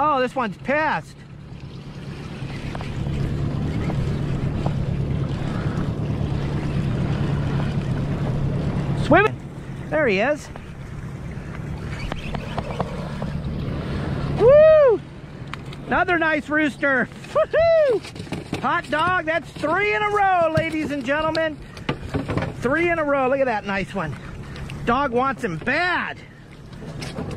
Oh, this one's pissed. Swimming. There he is. Woo! Another nice rooster. Woohoo! Hot dog. That's 3 in a row, ladies and gentlemen. 3 in a row. Look at that nice one. Dog wants him bad.